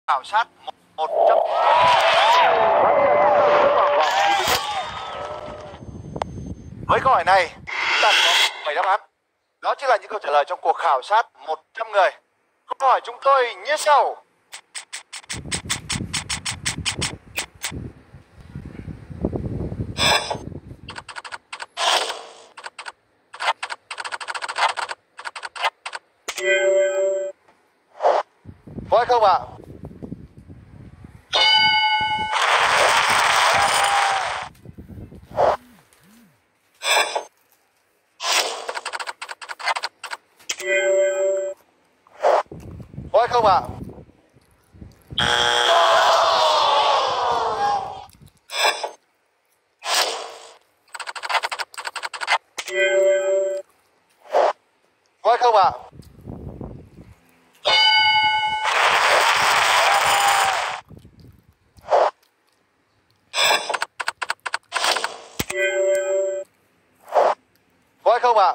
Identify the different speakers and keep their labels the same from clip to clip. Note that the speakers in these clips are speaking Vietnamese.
Speaker 1: khảo sát 100. Với câu hỏi này, chúng ta có 7 đáp án. Đó chính là những câu trả lời trong cuộc khảo sát 100 người. Câu hỏi chúng tôi như sau. Có hay không ạ? Có hay không ạ? Có hay không ạ? Có hay không ạ?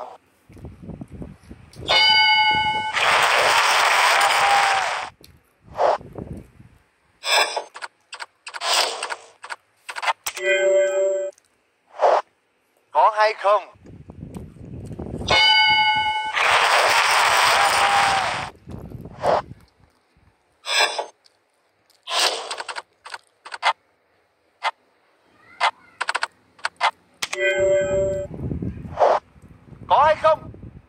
Speaker 1: Có hay không? Có hay không?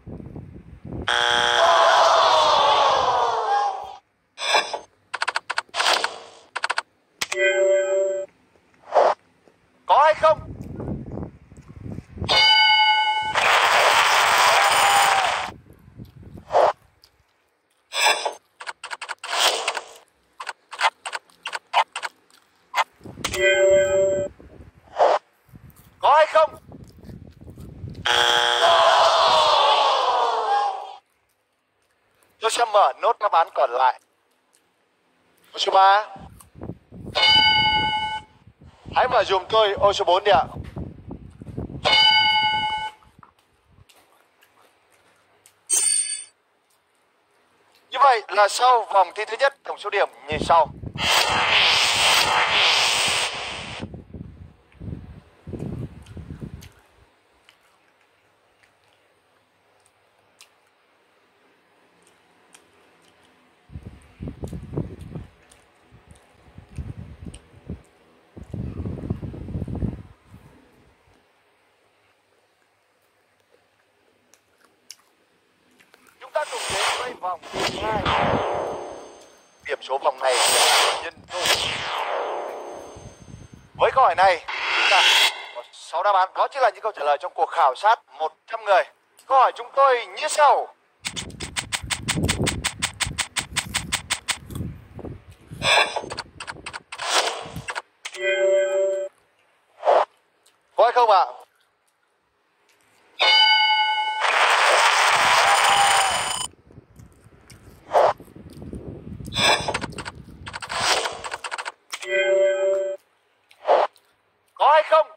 Speaker 1: Có hay không? Có hay không? Tôi sẽ mở nốt đáp án còn lại. Ô số 3. Hãy mở dùm tôi ô số 4 đi ạ. Như vậy là sau vòng thi thứ nhất, tổng số điểm như sau. Chúng ta cùng đến với vòng thứ hai. Điểm số vòng này nhân đôi. Với câu hỏi này, chúng ta có 6 đáp án. Đó chính là những câu trả lời trong cuộc khảo sát 100 người. Câu hỏi chúng tôi như sau. Có hay không ạ? Có hay không?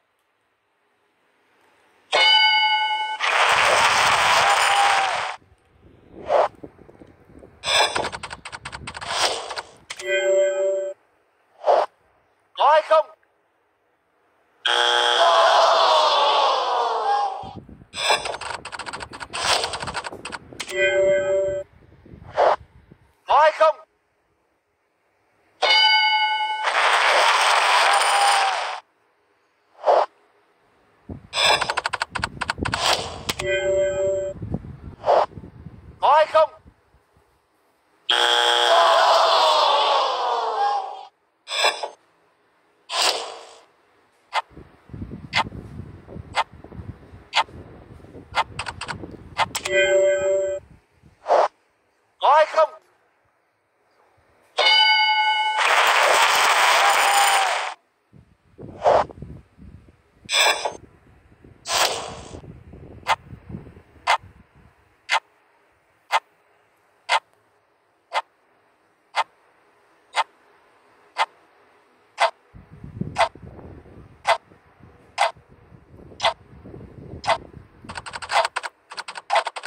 Speaker 1: Có hay không? Có hay không? Có hay không? Có hay không?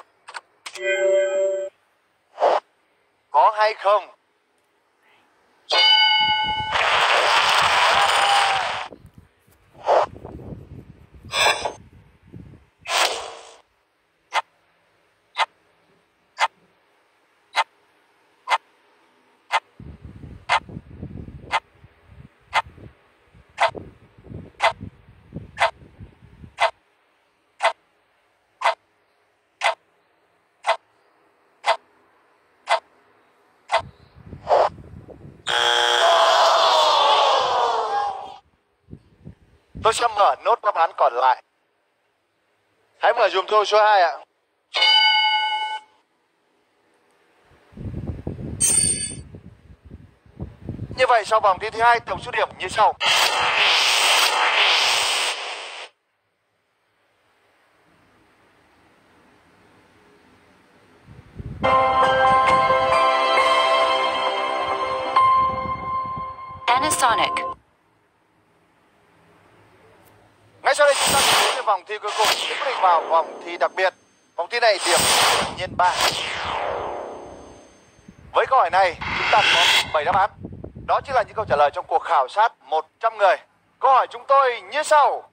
Speaker 1: Có hay không? Tôi sẽ mở nốt đáp án còn lại. Hãy mở dùm tôi số 2 ạ. Như vậy sau vòng thi thứ hai, tổng số điểm như sau.
Speaker 2: Panasonic.
Speaker 1: Ngay sau đây chúng ta sẽ đến vòng thi cuối cùng để quyết định vào vòng thi đặc biệt. Vòng thi này điểm nhân 3. Với câu hỏi này, chúng ta có 7 đáp án. Đó chính là những câu trả lời trong cuộc khảo sát 100 người. Câu hỏi chúng tôi như sau.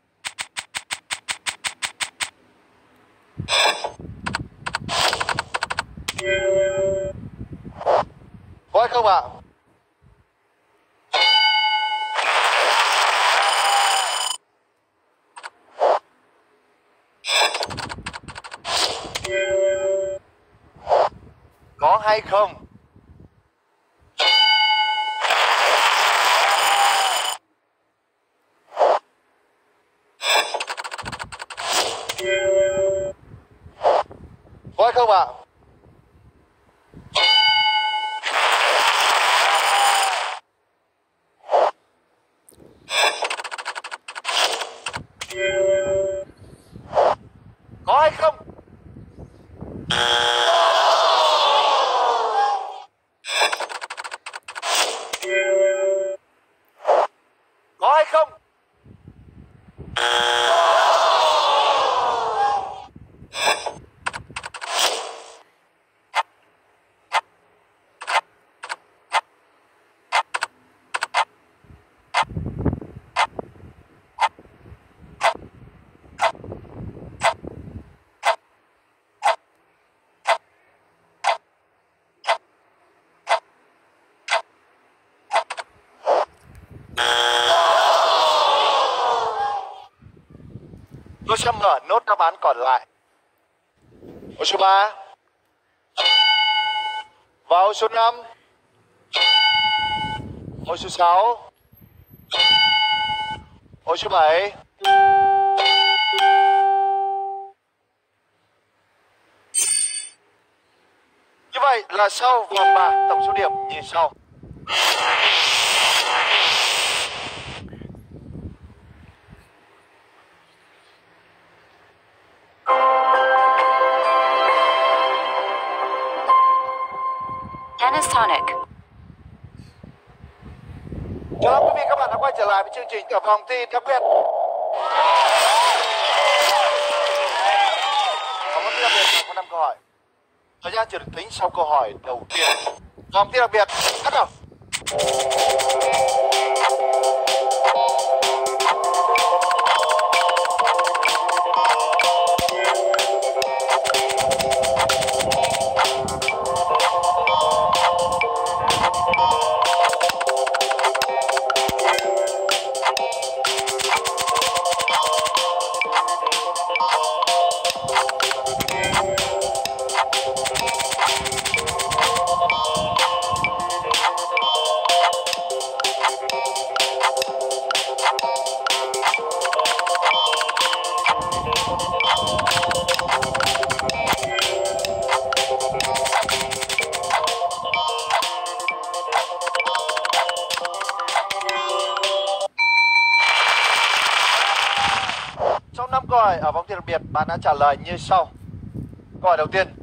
Speaker 1: Có hay không ạ? Có hay không? Có hay không ạ? Có hay không? Có hay không? Tôi sẽ mở nốt đáp án còn lại. Ô số 3 và ô số 5, ô số 6, ô số 7. Như vậy là sau vòng 3, tổng số điểm như sau.
Speaker 2: Panasonic.
Speaker 1: Chào mừng quý vị các bạn đã quay trở lại với chương trình ở vòng thi đặc biệt. Vòng thi đặc biệt có 5 câu hỏi. Thời gian chưa được tính sau câu hỏi đầu tiên. Vòng thi đặc biệt bắt đầu. Trong 5 câu hỏi ở vòng thi đặc biệt, bạn đã trả lời như sau. Câu hỏi đầu tiên.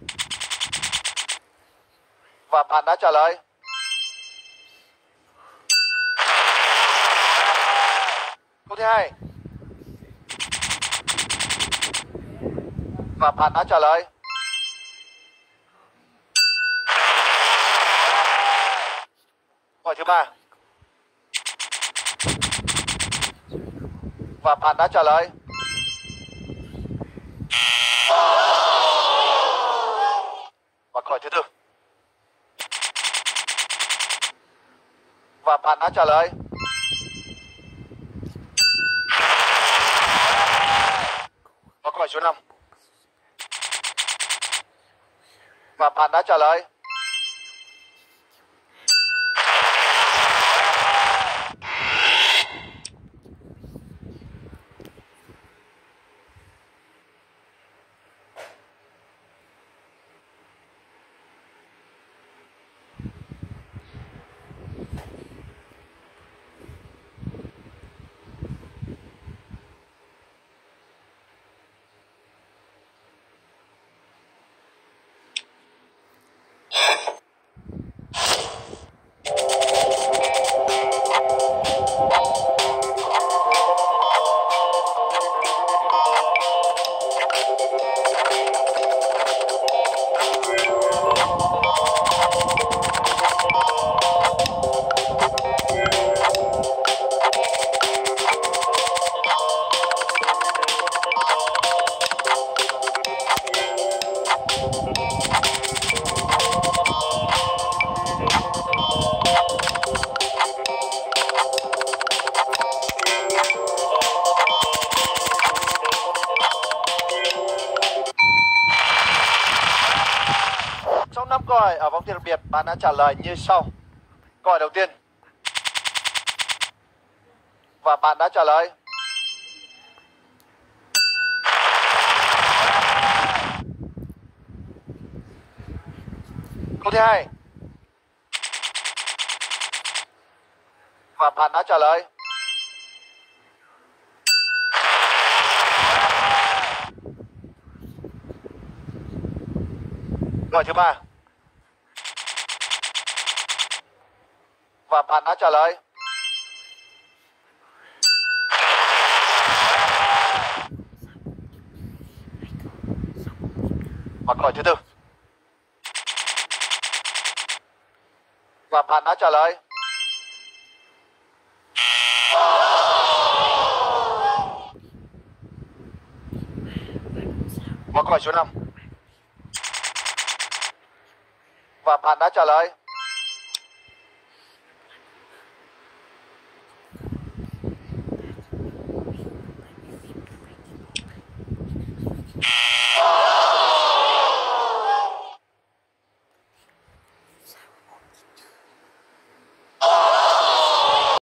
Speaker 1: Và bạn đã trả lời. Câu thứ hai. Và bạn đã trả lời. Câu hỏi thứ ba. Và bạn đã trả lời. Và câu hỏi thứ tư. Và bạn đã trả lời. Và câu hỏi số 5. Và bạn đã trả lời. Bạn đã trả lời như sau. Câu hỏi đầu tiên. Và bạn đã trả lời. Câu thứ hai. Và bạn đã trả lời. Câu hỏi thứ ba. Và bạn đã trả lời. Và câu hỏi thứ tư. Và bạn đã trả lời. Và câu hỏi số 5. Và bạn đã trả lời.